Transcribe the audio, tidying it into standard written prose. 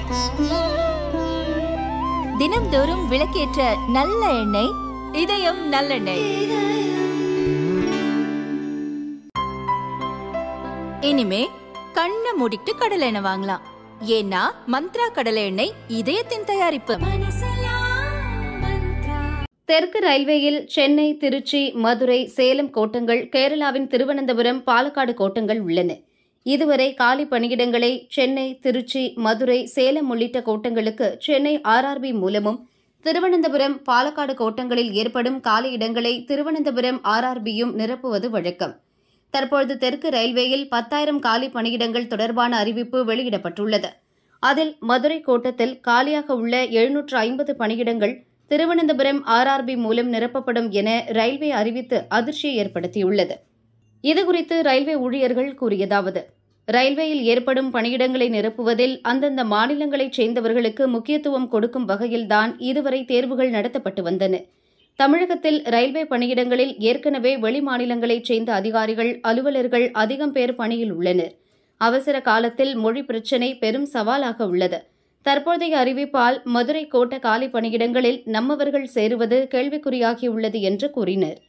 தினம்தோறும் விளக்கேற்ற நல்ல எண்ணெய் இதயம் நல்லெண்ணெய். இனிமே கண்ணை மூடிட்டு கடலை எண்ணெய் வாங்கலாம். ஏன்னா மந்த்ரா கடலை எண்ணெய் இதயத்தின் தயாரிப்பு. தெற்கு ரயில்வேயில் சென்னை, திருச்சி, மதுரை, சேலம் கோட்டங்கள், கேரளாவின் திருவனந்தபுரம், பாலக்காடு கோட்டங்கள் உள்ளன. இதுவரை காலி பணியிடங்களை சென்னை, திருச்சி, மதுரை, சேலம் உள்ளிட்ட கோட்டங்களுக்கு சென்னை ஆர்ஆர்பி மூலமும், திருவனந்தபுரம், பாலக்காடு கோட்டங்களில் ஏற்படும் காலி இடங்களை திருவனந்தபுரம் ஆர்ஆர்பியும் நிரப்புவது வழக்கம். தற்போது தெற்கு ரயில்வேயில் 10,000 காலி பணியிடங்கள் தொடர்பான அறிவிப்பு வெளியிடப்பட்டுள்ளது. அதில் மதுரை கோட்டத்தில் காலியாக உள்ள 750 பணியிடங்கள் திருவனந்தபுரம் ஆர்ஆர்பி மூலம் நிரப்பப்படும் என ரயில்வே அறிவித்து அதிர்ச்சியை ஏற்படுத்தியுள்ளது. இதுகுறித்து ரயில்வே ஊழியர்கள் கூறியதாவது: ரயில்வேயில் ஏற்படும் பணியிடங்களை நிரப்புவதில் அந்தந்த மாநிலங்களைச் சேர்ந்தவர்களுக்கு முக்கியத்துவம் கொடுக்கும் வகையில்தான் இதுவரை தேர்வுகள் நடத்தப்பட்டு வந்தன. தமிழகத்தில் ரயில்வே பணியிடங்களில் ஏற்கனவே வெளிமாநிலங்களைச் சேர்ந்த அதிகாரிகள், அலுவலர்கள் அதிகம் பேர் பணியில் உள்ளனர். அவசர காலத்தில் மொழி பிரச்சினை பெரும் சவாலாக உள்ளது. தற்போதைய அறிவிப்பால் மதுரை கோட்ட காலி பணியிடங்களில் நம்மவர்கள் சேருவது கேள்விக்குறியாகியுள்ளது என்று கூறினர்.